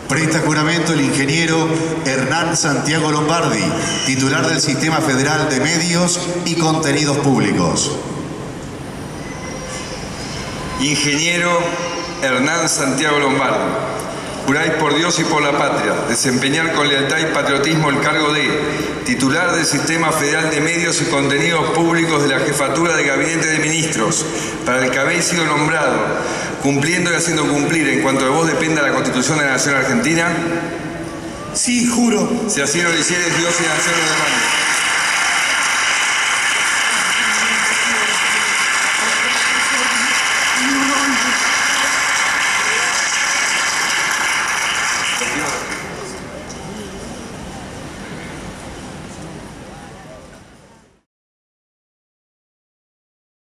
Presta juramento el ingeniero Hernán Santiago Lombardi, titular del Sistema Federal de Medios y Contenidos Públicos. Ingeniero Hernán Santiago Lombardi, juráis por Dios y por la patria desempeñar con lealtad y patriotismo el cargo de titular del Sistema Federal de Medios y Contenidos Públicos de la Jefatura de Gabinete de Ministros, para el que habéis sido nombrado, cumpliendo y haciendo cumplir en cuanto de vos dependa la Constitución de la Nación Argentina. Sí, juro. Si así lo hicieres, Dios y la nación lo demanda.